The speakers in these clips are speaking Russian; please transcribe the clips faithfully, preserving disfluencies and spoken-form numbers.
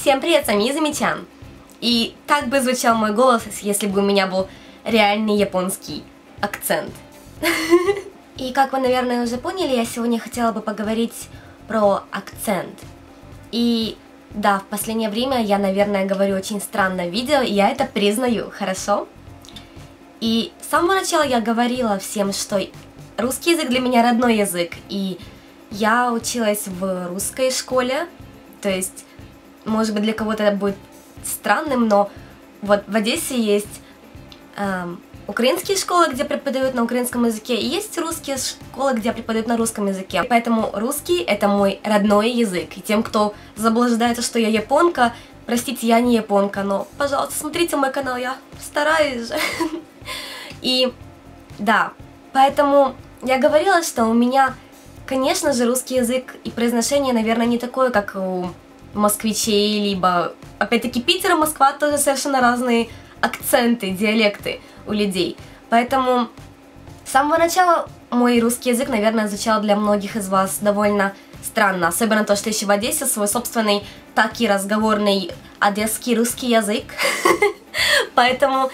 Всем привет, с вами Изами-чан. И так бы звучал мой голос, если бы у меня был реальный японский акцент. И как вы, наверное, уже поняли, я сегодня хотела бы поговорить про акцент. И да, в последнее время я, наверное, говорю очень странно в видео, и я это признаю, хорошо? И с самого начала я говорила всем, что русский язык для меня родной язык, и я училась в русской школе, то есть, может быть, для кого-то это будет странным, но вот в Одессе есть эм, украинские школы, где преподают на украинском языке, и есть русские школы, где преподают на русском языке. Поэтому русский — это мой родной язык. И тем, кто заблуждается, что я японка, простите, я не японка, но, пожалуйста, смотрите мой канал, я стараюсь же. И да, поэтому я говорила, что у меня, конечно же, русский язык и произношение, наверное, не такое, как у москвичей, либо, опять-таки, Питер и Москва тоже совершенно разные акценты, диалекты у людей. Поэтому с самого начала мой русский язык, наверное, звучал для многих из вас довольно странно. Особенно то, что еще в Одессе свой собственный таки разговорный одесский русский язык. Поэтому,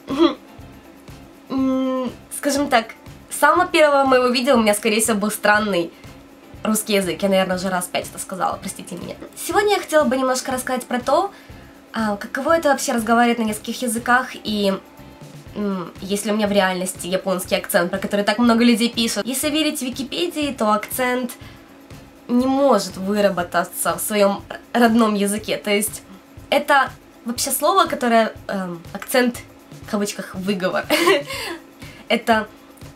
скажем так, с самого первого моего видео у меня, скорее всего, был странный русский язык. Я, наверное, уже раз пять это сказала, простите меня. Сегодня я хотела бы немножко рассказать про то, каково это вообще разговаривать на нескольких языках, и если у меня в реальности японский акцент, про который так много людей пишут. Если верить Википедии, то акцент не может выработаться в своем родном языке. То есть это вообще слово, которое эм, акцент, в кавычках, выговор. Это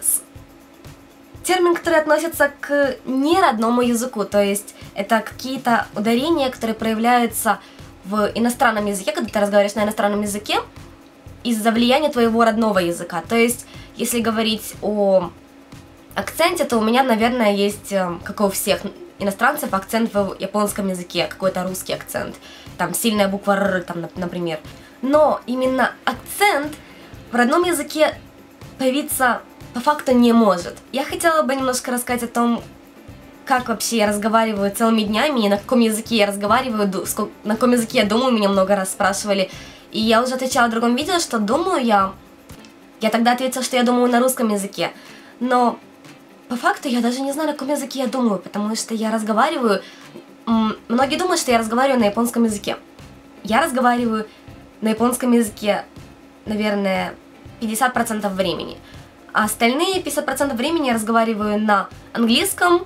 термин, который относится к неродному языку. То есть это какие-то ударения, которые проявляются в иностранном языке, когда ты разговариваешь на иностранном языке, из-за влияния твоего родного языка. То есть, если говорить о акценте, то у меня, наверное, есть, как и у всех иностранцев, акцент в японском языке, какой-то русский акцент. Там сильная буква Р, там, например. Но именно акцент в родном языке появиться по факту не может. Я хотела бы немножко рассказать о том, как вообще я разговариваю целыми днями, и на каком языке я разговариваю, на каком языке я думаю, меня много раз спрашивали. И я уже отвечала в другом видео, что думаю я... Я тогда ответила, что я думаю на русском языке. Но по факту я даже не знаю, на каком языке я думаю, потому что я разговариваю... Многие думают, что я разговариваю на японском языке. Я разговариваю на японском языке, наверное, пятьдесят процентов времени. А остальные пятьдесят процентов времени я разговариваю на английском,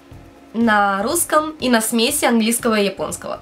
на русском и на смеси английского и японского.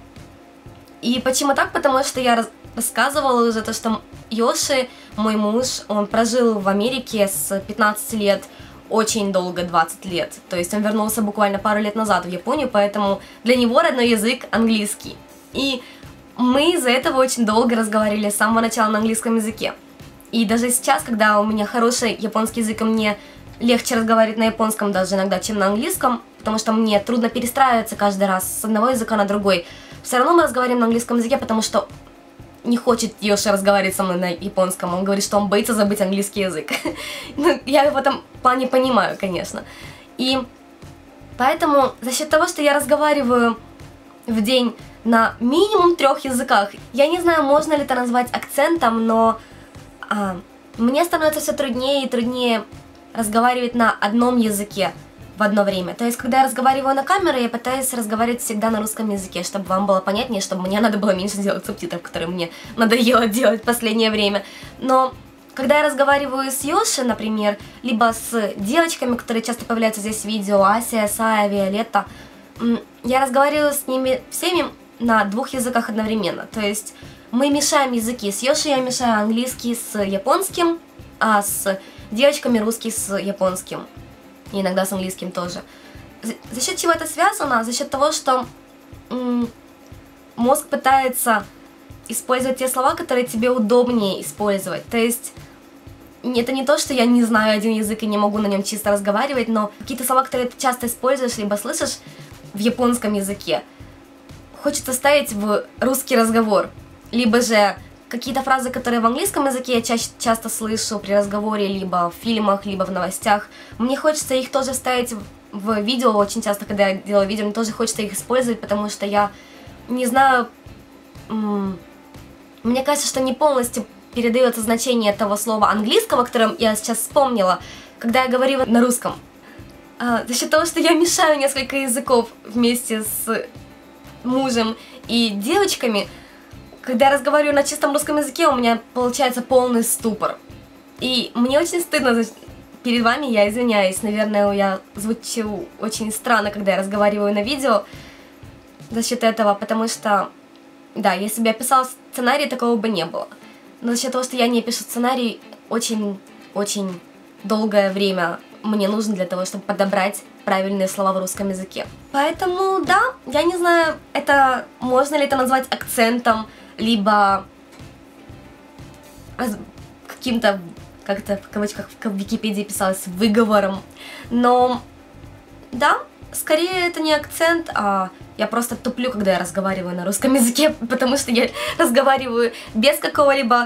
И почему так? Потому что я рассказывала уже то, что Йоши, мой муж, он прожил в Америке с пятнадцати лет, очень долго, двадцать лет. То есть он вернулся буквально пару лет назад в Японию, поэтому для него родной язык английский. И мы из-за этого очень долго разговаривали с самого начала на английском языке. И даже сейчас, когда у меня хороший японский язык, мне легче разговаривать на японском даже иногда, чем на английском, потому что мне трудно перестраиваться каждый раз с одного языка на другой. Все равно мы разговариваем на английском языке, потому что не хочет Йоши разговаривать со мной на японском. Он говорит, что он боится забыть английский язык. Ну, я в этом плане понимаю, конечно. И поэтому за счет того, что я разговариваю в день на минимум трех языках, я не знаю, можно ли это назвать акцентом, но а, мне становится все труднее и труднее разговаривать на одном языке в одно время. То есть, когда я разговариваю на камеру, я пытаюсь разговаривать всегда на русском языке, чтобы вам было понятнее, чтобы мне надо было меньше делать субтитров, которые мне надоело делать в последнее время. Но когда я разговариваю с Йоши, например, либо с девочками, которые часто появляются здесь в видео, Ася, Сая, Виолетта, я разговариваю с ними всеми на двух языках одновременно. То есть, мы мешаем языки. С Йоши я мешаю английский с японским, а с девочками русский с японским. И иногда с английским тоже. За, за счет чего это связано? За счет того, что м, мозг пытается использовать те слова, которые тебе удобнее использовать. То есть, это не то, что я не знаю один язык и не могу на нем чисто разговаривать, но какие-то слова, которые ты часто используешь, либо слышишь в японском языке, хочется ставить в русский разговор. Либо же какие-то фразы, которые в английском языке я ча часто слышу при разговоре, либо в фильмах, либо в новостях. Мне хочется их тоже вставить в видео очень часто, когда я делаю видео, мне тоже хочется их использовать, потому что я не знаю мне кажется, что не полностью передается значение того слова английского, которое я сейчас вспомнила, когда я говорила на русском. А, за счет того, что я мешаю несколько языков вместе с мужем и девочками, когда я разговариваю на чистом русском языке, у меня получается полный ступор. И мне очень стыдно перед вами, я извиняюсь, наверное, я звучу очень странно, когда я разговариваю на видео за счет этого, потому что, да, если бы я писала сценарий, такого бы не было. Но за счет того, что я не пишу сценарий, очень-очень долгое время мне нужно для того, чтобы подобрать правильные слова в русском языке. Поэтому, да, я не знаю, это можно ли это назвать акцентом, либо каким-то, как это в кавычках в Википедии писалось, выговором. Но, да, скорее это не акцент, а я просто туплю, когда я разговариваю на русском языке, потому что я разговариваю без какого-либо...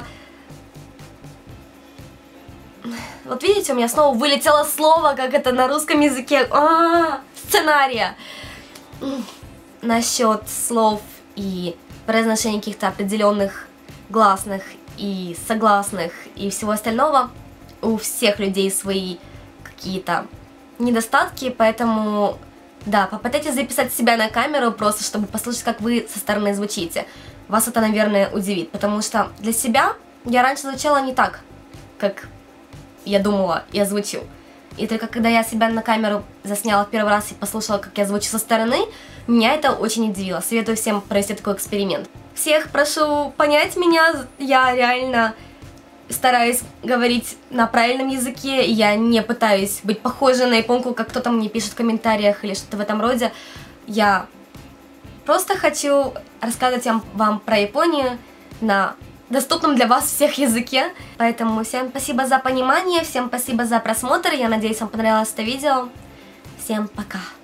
Вот видите, у меня снова вылетело слово, как это на русском языке. А-а-а, сценария. Насчет слов и произношения каких-то определенных гласных и согласных и всего остального, у всех людей свои какие-то недостатки, поэтому, да, попытайтесь записать себя на камеру, просто чтобы послушать, как вы со стороны звучите. Вас это, наверное, удивит, потому что для себя я раньше звучала не так, как я думала, я звучу. И только когда я себя на камеру засняла в первый раз и послушала, как я звучу со стороны, меня это очень удивило. Советую всем провести такой эксперимент. Всех прошу понять меня, я реально стараюсь говорить на правильном языке, я не пытаюсь быть похожей на японку, как кто-то мне пишет в комментариях или что-то в этом роде. Я просто хочу рассказывать вам, вам про Японию на доступном для вас всех языке. Поэтому всем спасибо за понимание, всем спасибо за просмотр, я надеюсь, вам понравилось это видео. Всем пока!